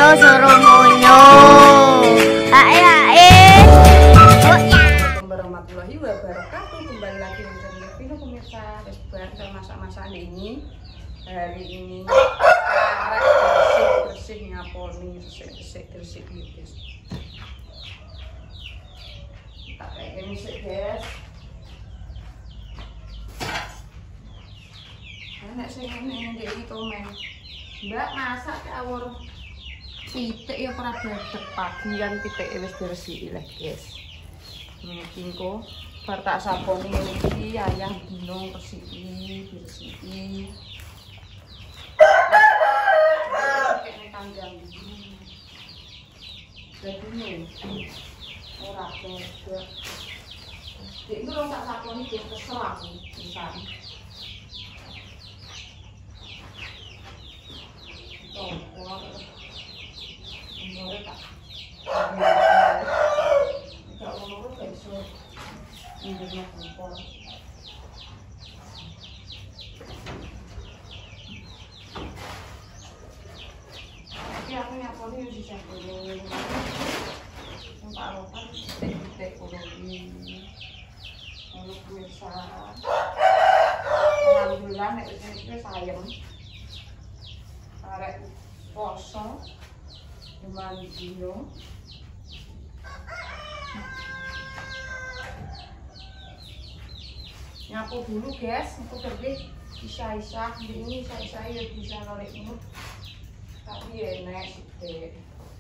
suruh munyo. Hae hae. Warahmatullahi wabarakatuh. Kembali lagi dengan Vino pemirsa. Kita masak-masak ini. Hari ini bersih nyaponi, bersih guys. Tak kayak ini sih guys. Nek sing ngene iki komen. Mbak masak ke awur pitik ya ora dadeg pagian pitike wis diresiki leh guys. Mungkin kok bar tak saponi iki ayam gunung resiki diresiki. Kene kandang iki. Dadine ora dadeg. Dik iki ora tak saponi wis kesel aku pisan. Aku nyaponi yo sisa kulo. Empat-empat titik kulo iki. Ono pemirsa. Alhamdulillah nek wis sayem. Arek poso dimandi dino. Nyapu dulu guys, aku pergi isa-isa, ini isa-isa ya bisa norek ini. Tapi enak sih.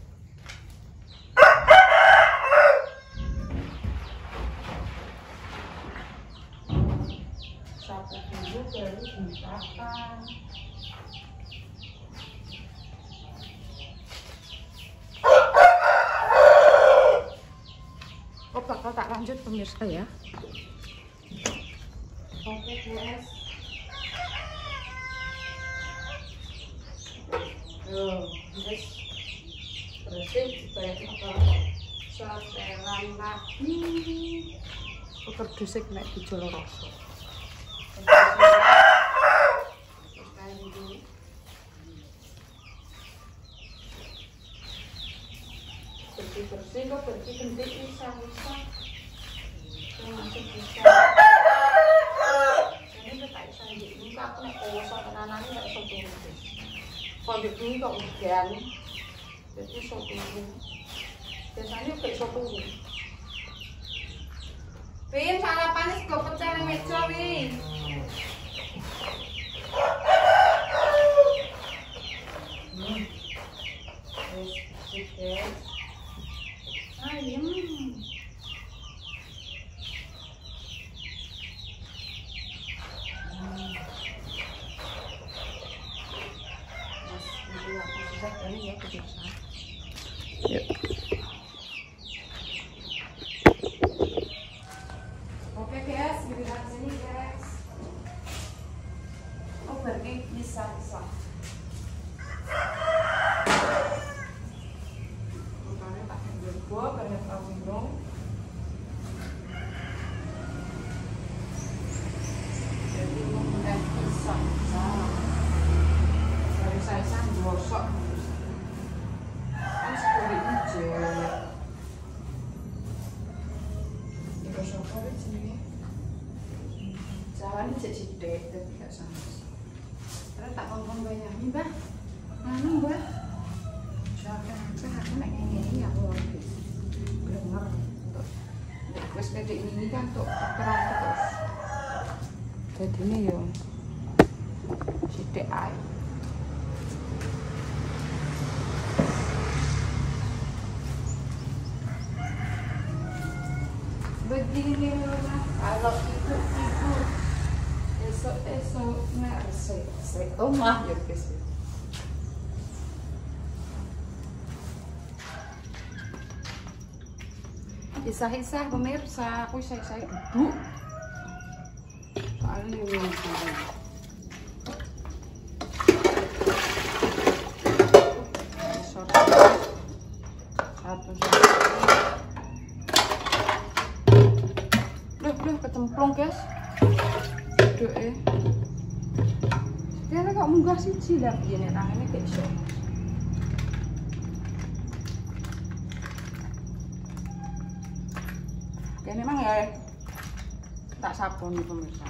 Sapu dulu baru dimakan. Oh, bakal tak lanjut pemirsa ya. Oke guys. Guys, bersih supaya apa? Setelan lagi. Puter dusik nek dijolo rasa. Bersih kok bersih kentik bisa-bisa. Langsung bisa. Aku nek poso tenanane nek iso turu. Kondek iki kok udan. Dadi iso turu. Biasane kok iso turu. Pin sarapane sego pecel nang meja wi. Ayam. Yuk. Oke guys, lihat sini guys. Oh berarti bisa. Makanya tak ambil banyak tabung. Jadi mudah bisa. Dari saya gosok. Jalan cek tapi gak sama. Terus tak ngomong banyak nih mbak, mana mbak? Siapa aku nak nyanyi ya aku habis. Bener untuk wes pede ini kan untuk terang terus. Jadi ini yo sidik air. Begini lah, kalau ibu esok nak resep rumah ya guys. Isah-isah pemirsa, aku isah duduk. Soalnya yang kecemplung guys. Aduh dia kok munggah siji lah piye nek tangane gak iso. Kene mang ya tak sabuni pemirsa.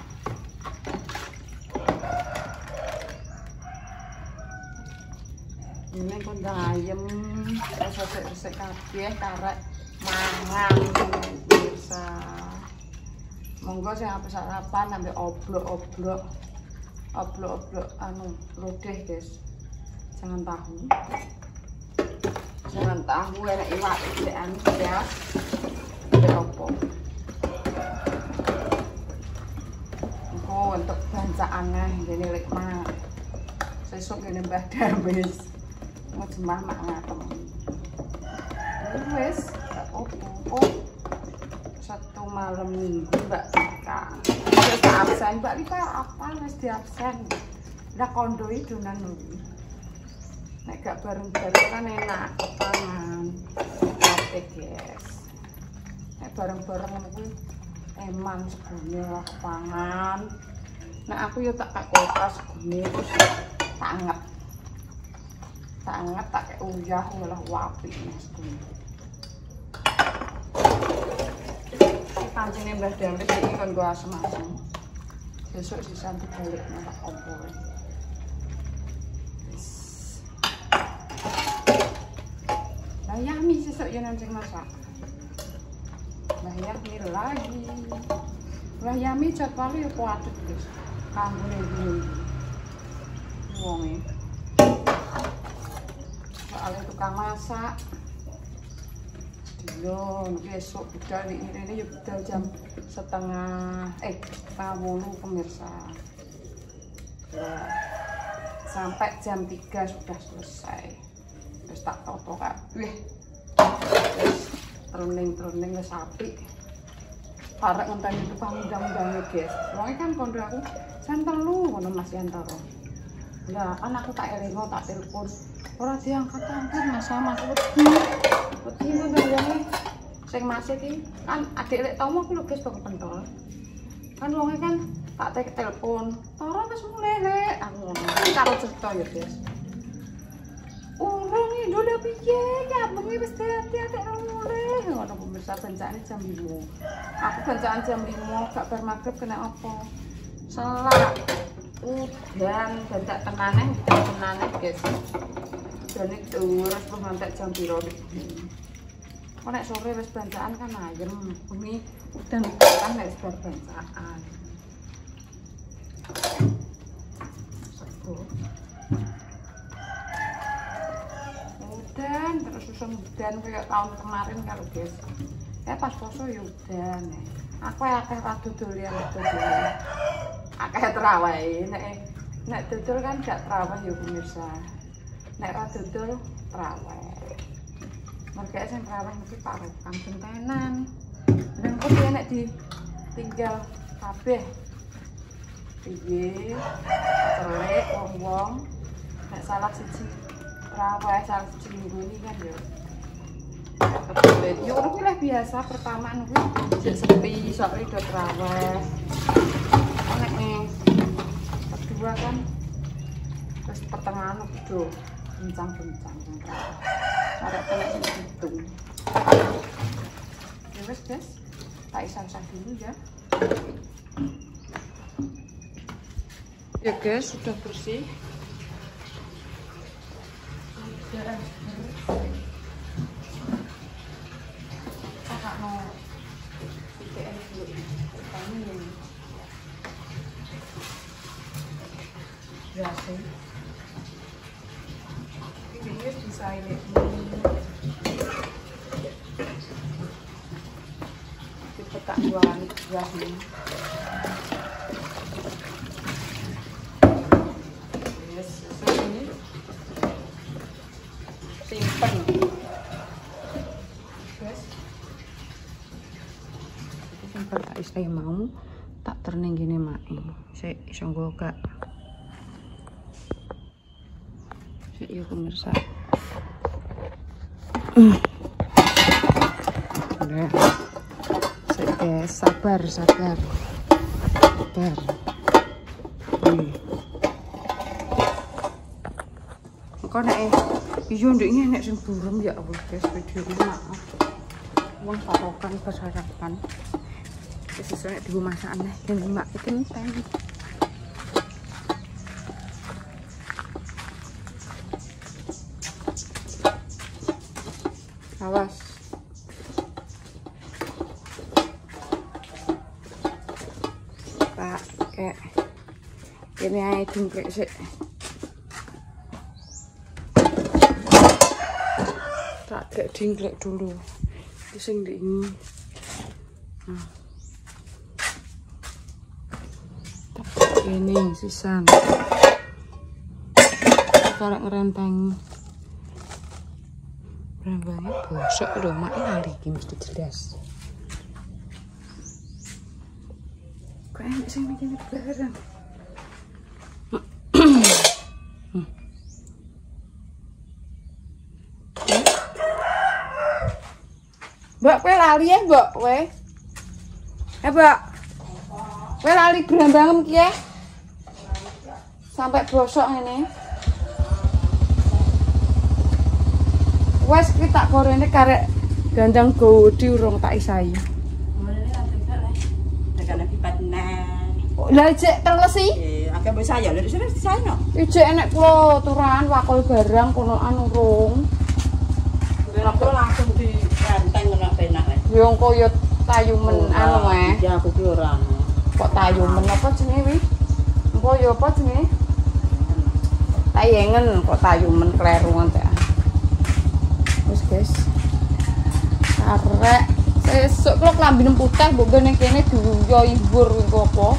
Ini kondang ayam, resik-resik kabeh karek mangan pemirsa. Monggo sing apa sarapan sampai oblok-oblok anu lodeh guys. Jangan tahu enak iwak iki anu ya. Opo. Engko untuk bancaane ngene lek mak. Sesuk ngene Mbah Dawis. Ngejemah mak ngatem. Wis, opo. Satu malam minggu Mbak Rika. Wis absen Mbak Rika apa wis di absen. Ndak kondo iki donan nuri. Nek gak bareng-bareng kan enak kepangan. Oke guys. Nek bareng-bareng ngono kuwi emang segone lah kepangan. Nek aku yo tak kulkas segone terus tak anget. Tak kayak uyah malah wapi segone. Pancene Mbah Dawis iki kon go asem-asem. Besok sisan dibalik nang kompor. Lah yami sesuk yo nang sing masak. Lah yami lagi. Lah yami jadwale yo kuatet, Guys. Kanggone iki. Wonge. Soale tukang masak. Yo, besok budal ini yo budal jam setengah 8 pemirsa. Ya, sampai jam 3 sudah selesai. Terus tak toto kabeh. Terning wis apik. Arek ngenteni tukang undang-undange, guys. Wong kan kondo aku jam 3 ngono Mas Yantara. Lah, kan aku tak elingo tak telepon. Ora diangkat-angkat Mas sama wedi ngono wonge sing masih iki kan adik lek tau aku lho guys kok pentol. Kan wonge kan tak telepon. Ora wis mulai rek aku ngono. Karo cerita ya guys. Urung iki lho piye ya bengi wis dadi-dadi mulai ngono pemirsa bencane jam 5. Aku bencane jam 5 gak bar magrib kena apa? Selak. Udan dadak tenane guys. Jane terus ngantek jam piro iki. Kok nek sore wis bancaan kan ayem, bengi udan kan nek wis bancaan. Udan terus susun udan kayak tahun kemarin kalau guys. Pas poso ya udan. Aku akeh ra dodol. Akeh terawih nek dodol kan gak terawih ya pemirsa. Nek ra dodol terawih. Mereka sing terawih mesti Pak Rukam gentenan. Dan kok dia nek ditinggal kabeh. Piye? Celek wong-wong nek salah siji terawih salah siji minggu ini kan ya. Ya udah pilih biasa pertama kuwi jek sepi sok do terawih. Nek kedua kan terus pertengahan udah bincang-bincang ada kena hitung. Ya wes guys, tak isah-isah dulu ya. Ya guys, sudah bersih. Sudah bersih. Kakak mau ITN dulu. Ini biasa. Ini bisa ini. Kita tak jualan ini. Yes, ini simpen. Yes. Simpen tak istilahnya mau tak terning gini mai. Saya iso gak. Ya pemirsa. Udah. Guys, sabar. Kok nek iya ndek iki nek sing burem ya Allah guys, video ini maaf. Wong parokan kesarapan. Sesuai di masakan nih, yang mbak kentang. Awas. Pakai ini aja dingklek sih. Tak kayak dingklek dulu. Sing di ini. Nah. Ini sisan. Tarik ngerenteng. Rembangnya bosok lho, mak lali iki mesti jelas. Kok enak sing iki bareng. Mbak, kowe lali ya, Mbak, kowe? Mbak. Kowe lali brambangem ki ya? Sampai bosok ini. Wes ki tak gorene karek gandang godi urung tak isai. Ngene tak tegak le. Tegak pipat neh. Lah cek teles sih. Akeh mbok saya lho wis disaino. Ijek enek kula turan wakul barang konoan urung. Aku langsung di renteng ngono penak le. Yo engko yo tayumen anu Ya aku ki ora. Kok tayumen apa jenenge wi? Engko yo apa jenenge? Tayengen kok tayumen kleru teh. Wis guys. Arek sesuk kula klambi putih mbok ngene kene diuyo ibur engko apa?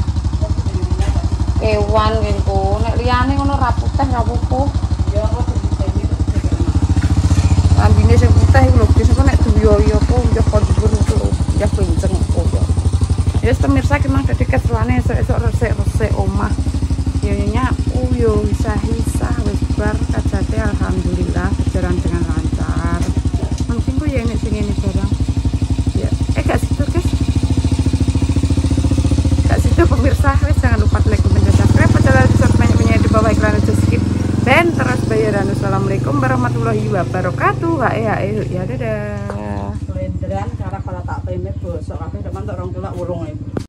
Kewan engko nek liyane ngono ra putih ra apa-apa. Ya aku diseni Lambine sing putih iku lho guys, nek diuyo apa ya kondur itu lho, ya kenceng kok ya. Ya pemirsa ki mang dadi keselane esuk-esuk resik-resik omah. Ya nyapu yo isa-isa wis bar kajate alhamdulillah berjalan dengan lancar. Mungkin ku ya nek sing ngene barang. Ya, gak situ guys. Gak situ pemirsa, wis jangan lupa like, comment, dan subscribe. Padahal bisa banyak-banyak di bawah iklan aja skip. Dan terus bayaran. Assalamualaikum warahmatullahi wabarakatuh. Ya dadah. Lenderan cara kalau tak peme bosok kabeh teman tok 2 urung